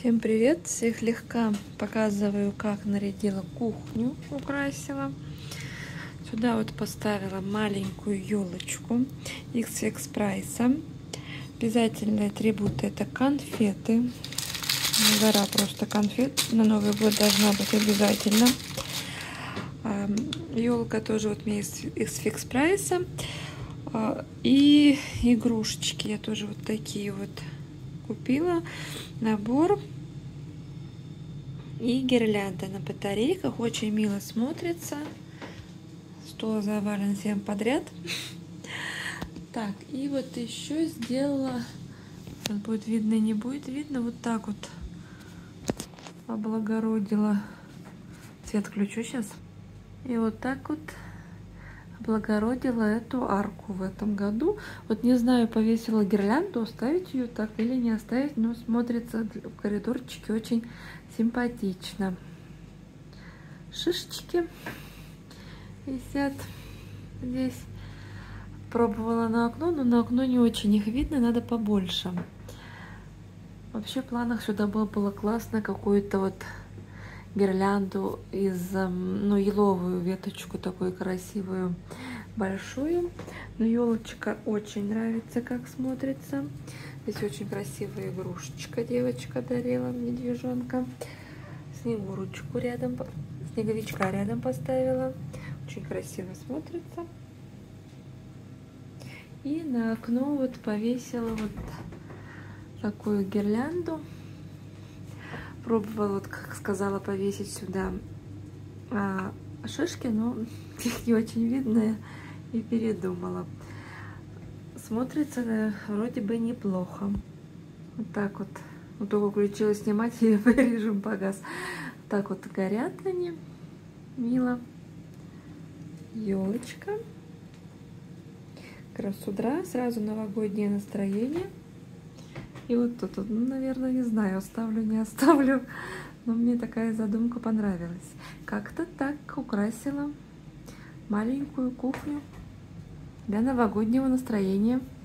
Всем привет! Всех слегка показываю, как нарядила кухню, украсила. Сюда вот поставила маленькую елочку из фикс прайса. Обязательные атрибуты — это конфеты. Гора просто конфет. На Новый год должна быть обязательно. Елка тоже вот у меня из фикс прайса. И игрушечки я тоже вот такие вот купила. Набор и гирлянда на батарейках. Очень мило смотрится. Стол завален всем подряд. Так, и вот еще сделала, будет видно, не будет видно, вот так вот облагородила. Цвет включу сейчас. И вот так вот облагородила эту арку в этом году. Вот не знаю, повесила гирлянду, оставить ее так или не оставить, но смотрится в коридорчике очень симпатично. Шишечки висят здесь. Пробовала на окно, но на окно не очень их видно, надо побольше. Вообще в планах сюда было классно какую-то вот гирлянду из, еловую веточку такую красивую, большую. Но елочка очень нравится, как смотрится. Здесь очень красивая игрушечка девочка дарила, медвежонка. Снегурочку рядом, снеговичка рядом поставила. Очень красиво смотрится. И на окно вот повесила вот такую гирлянду. Пробовала, вот как сказала, повесить сюда шишки, но их не очень видно и передумала. Смотрится вроде бы неплохо. Вот так вот. Вот только включила снимать, и режим погас. Так вот горят они. Мило. Елочка. Как раз с утра сразу новогоднее настроение. И вот тут, наверное, не знаю, оставлю, не оставлю. Но мне такая задумка понравилась. Как-то так украсила маленькую кухню для новогоднего настроения.